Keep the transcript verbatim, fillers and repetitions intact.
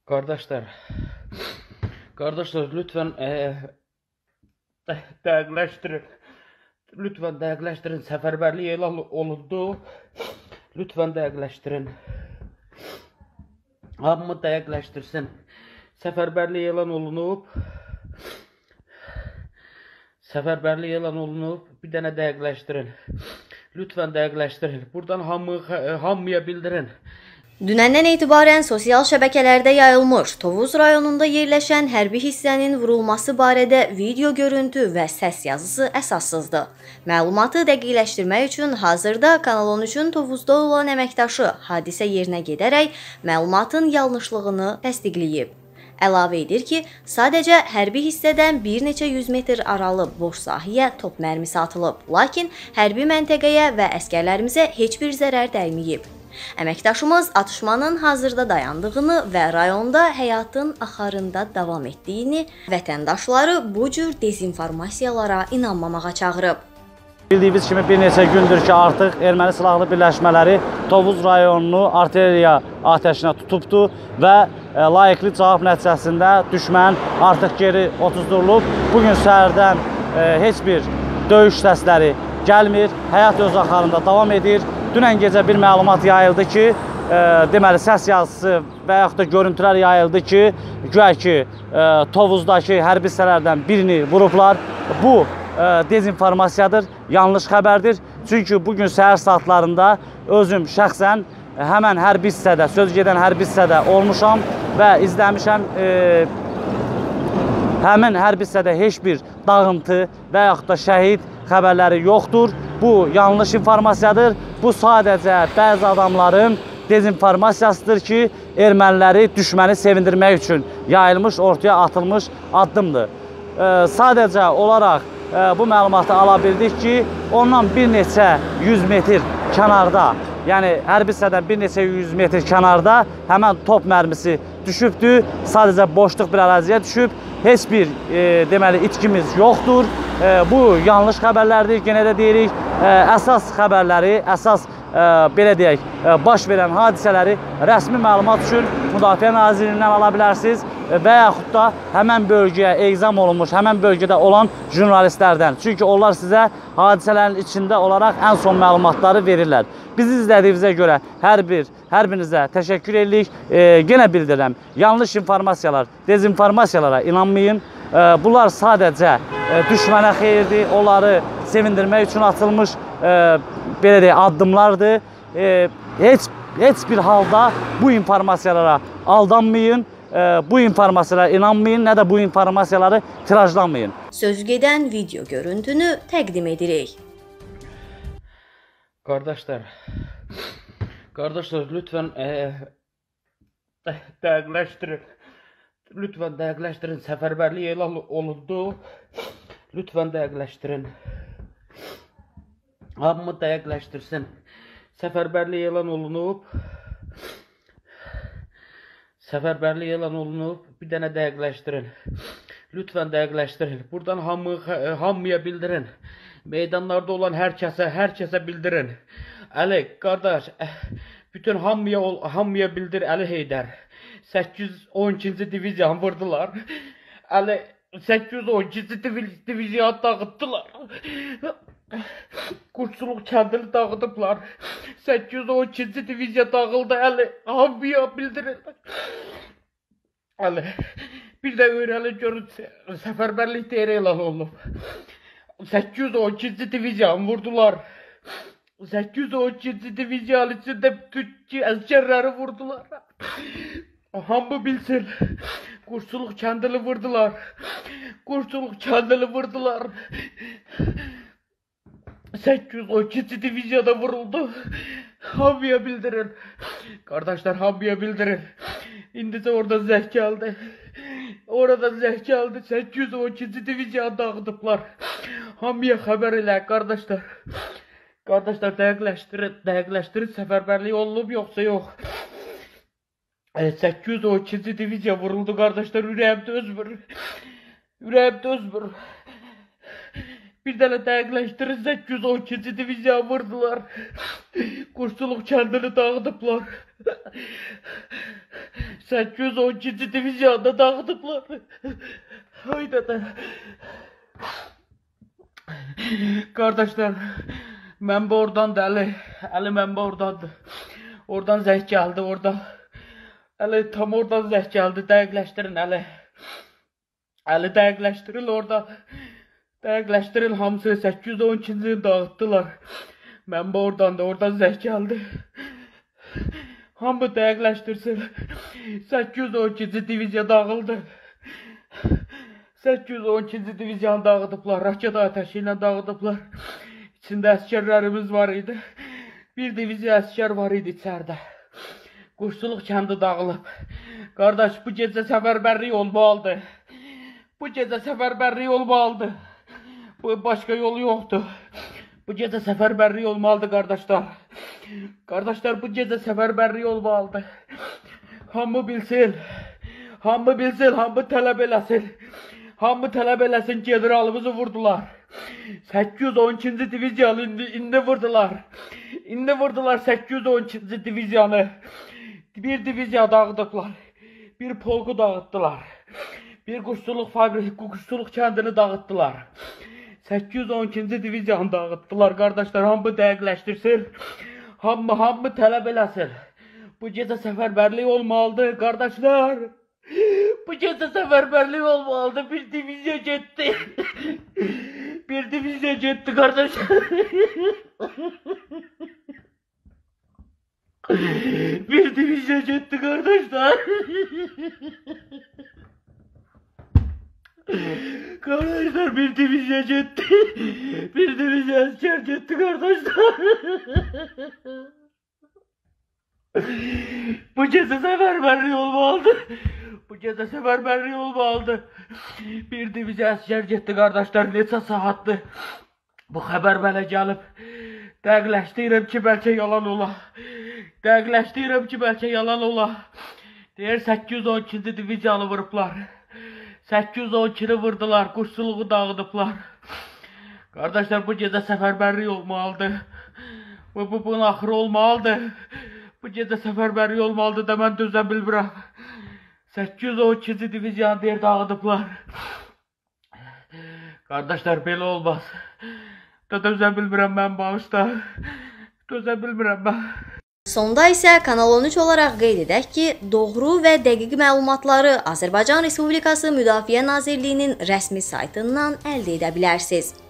Kardeşler, kardeşler lütfen e, dəqiqləşdirin. Lütfen dəqiqləşdirin. Səfərbərlik elan olundu. Lütfen dəqiqləşdirin. Hamı dəqiqləşdirsin. Səfərbərlik elan olunub. Səfərbərlik elan olunub. Bir dənə dəqiqləşdirin. Lütfen dəqiqləşdirin. Buradan hamı, hamıya bildirin. Dünəndən etibarən sosial şəbəkələrdə yayılmış Tovuz rayonunda yerləşən hərbi hissənin vurulması barədə video görüntü və səs yazısı əsassızdır. Məlumatı dəqiqləşdirmək üçün hazırda Kanal on üçün Tovuzda olan əməkdaşı hadisə yerinə gedərək məlumatın yanlışlığını təsdiqləyib. Əlavə edir ki, sadəcə hərbi hissədən bir neçə yüz metr aralı boş sahəyə top mərmisi atılıb, lakin hərbi məntəqəyə və əskərlərimizə heç bir zərər dəyməyib. Əməkdaşımız atışmanın hazırda dayandığını və rayonda həyatın axarında davam etdiyini, vətəndaşları bu cür dezinformasiyalara inanmamağa çağırıb. Bildiyimiz kimi bir neçə gündür ki, artıq erməni silahlı birləşmələri Tovuz rayonunu artilleriya atəşinə tutubdu və layiqli cavab nəticəsində düşmən artıq geri otuzdurulub. Bugün səhərdən heç bir döyüş səsləri gəlmir, həyat öz axarında davam edir. Dünən gecə bir məlumat yayıldı ki, e, deməli səs yazısı və yaxud da görüntülər yayıldı ki, güya ki, e, Tovuzdakı hərbi hissələrdən birini vurublar. Bu e, dezinformasiyadır, yanlış xəbərdir. Çünki bugün səhər saatlarında özüm şəxsən həmən hərbi hissədə, söz gedən hərbi hissədə olmuşam və izləmişəm. E, həmin hərbi hissədə heç bir dağıntı və yaxud da şəhid xəbərləri yoxdur. Bu yanlış informasiyadır. Bu sadəcə bəzi adamların dezinformasiyasıdır ki, erməniləri, düşməni sevindirmək üçün yayılmış, ortaya atılmış addımdır. E, sadəcə olaraq e, bu məlumatı ala bildik ki, ondan bir neçə yüz metr kənarda, yəni hərbi hissədən bir neçə yüz metr kənarda həmən top mərmisi düşübdür. Sadəcə boşluq bir əraziyə düşüb. Heç bir e, deməli itkimiz yoxdur. E, bu yanlış xəbərlərdir. Yenə də deyirik, e, əsas xəbərləri, əsas e, belə deyək, e, baş verən hadisələri rəsmi məlumat üçün Müdafiə Nazirliyindən ala bilərsiniz və yaxud da həmən bölgəyə egzam olunmuş, həmən bölgədə olan jurnalistlərdən. Çünki onlar sizə hadisələrin içində olaraq ən son məlumatları verirlər. Bizi izlədiyinizə görə hər bir, hər birinizə təşəkkür edirik. E, yenə bildirirəm, yanlış informasiyalar, dezinformasiyalara inanmayın. E, bunlar sadəcə e, düşmənə xeyirdir, onları sevindirmək üçün atılmış e, belə deyək, addımlardır. E, heç, heç bir halda bu informasiyalara aldanmayın. Bu informasiyalara inanmayın, nə də bu informasiyaları tirajlanmayın. Sözgedən video görüntünü təqdim edirik. Kardeşler, kardeşler lütfen e, dəqiqləşdirin. Lütfen dəqiqləşdirin. Səfərbərlik elan olundu. Lütfen dəqiqləşdirin. Hamı dəqiqləşdirsin. Səfərbərlik elan olunub. Səfərbərlik elan olunub. Bir dənə dəqiqləşdirin. Lütfen dəqiqləşdirin. Buradan hamı, hamıya bildirin. Meydanlarda olan hər kəsə, hər kəsə bildirin. Əli, qardaş, bütün hamıya, hamıya bildir, Əli Heydər. səkkiz yüz on ikinci diviziyanı vurdular. Əli, səkkiz yüz on ikinci diviziyanı dağıttılar. Qurçuluq kəndini dağıdıblar. səkkiz yüz on ikinci diviziya dağıldı, Əli. Hamıya bildirin. Əli, bir də öyrəli görün, səfərbərlik deyir elan olunub. səkkiz yüz on ikinci diviziyanı vurdular. səkkiz yüz on ikinci diviziyanın içində Türkiyə əskərləri vurdular. Hamı bilsin. Qurçuluq kəndini vurdular. Qurçuluq kəndini vurdular. səkkiz yüz on ikinci diviziyada vuruldu. Hamıya bildirin. Kardeşler, hamıya bildirin. İndicə orada zəh gəldi. Orada zəh gəldi. səkkiz yüz on ikinci diviziyanı dağıdıblar. Hamıya xəbər elə, kardeşler. Kardeşler, dəqiqləşdirin, dəqiqləşdirin. Səfərbərlik olunub yoxsa yox. səkkiz yüz on ikinci diviziya vuruldu, kardeşler. Ürəyim dözmür. Ürəyim dözmür. Bir dənə dəqiqləşdirin, səkkiz yüz on ikinci diviziyanı vurdular. Qurçuluq kəndini dağıdıblar. səkkiz yüz on ikinci diviziyanda dağıdıblar. Hayda da. Kardeşler, mənbə oradan dəli, Əli mənbə oradandır. Oradan zəng gəldi, orada. Əli tam oradan zəng gəldi, dəqiqləşdirin Əli. Əli dəqiqləşdiril orada. Dəqiqləşdiril, hamısı səkkiz yüz on ikincini dağıtdılar. Mənbə oradandır, oradan zəng gəldi. Hamı dəqiqləşdirsin. səkkiz yüz on ikinci diviziya dağıldı. səkkiz yüz on ikinci diviziyanı dağıdıblar, raket ateşi ilə dağıdıblar. İçində əskərlərimiz var idi. Bir diviziya əskər var idi içəridə. Quşçuluq kəndi dağılıb. Qardaş, bu gecə səfərbərlik olmalıdır. Bu gecə səfərbərlik olmalıdır. Bu başqa yolu yoxdur. Bu gecə səfərbərlik olmalıdır qardaşlar. Qardaşlar, bu gecə səfərbərlik olmalıdır. Hamı bilsin. Hamı bilsin, hamı tələb eləsin. Hamı tələb eləsin, generalımızı vurdular. səkkiz yüz on ikinci diviziyanı indi, indi vurdular. İndi vurdular səkkiz yüz on ikinci diviziyanı. Bir diviziya dağıdıblar. Bir polku dağıttılar. Bir quşçuluq fabriki, quşçuluq kəndini dağıttılar. səkkiz yüz on ikinci diviziyanı dağıttılar. Qardaşlar, hamı dəqiqləşdirsin. Hamı, hamı tələb eləsin. Bu gecə səfərbərlik olmalıdır, qardaşlar. Bu gecə səfərbərlik olmalıdır. Bir diviziya getdi. Bir diviziya getdi, qardaşlar. Bir diviziya getdi, qardaşlar. Kardeşler, bir diviziya getdi. Bir diviziya asker getdi, kardeşler. Bu gecə səfərbərlik olmalıdır. Bu gecə səfərbərlik olmalıdır. Bir diviziya asker getdi, kardeşler. Neçə saatdır bu xəbər mənə gəlib. Dəqiqləşdirəm ki, bəlkə yalan ola. Dəqiqləşdirəm ki, bəlkə yalan ola. Deyir, səkkiz yüz on ikinci diviziyanı vurublar. səkkiz yüz on ikini vurdular, quşçuluğu dağıdıblar. Kardeşler, bu gecə səfərbərlik olmalıdır. Bu, bu, bunun axırı olmalıdır. Bu gecə səfərbərlik olmalıdır da mən dözə bilmirəm. səkkiz yüz on ikinci diviziyanı deyir, dağıdıblar. Kardeşler, belə olmaz. Da dözə bilmirəm mən, bağışda. Dözə bilmirəm mən. Sonda isə Kanal on üç olaraq qeyd edək ki, doğru və dəqiq məlumatları Azərbaycan Respublikası Müdafiə Nazirliyinin rəsmi saytından əldə edə bilərsiniz.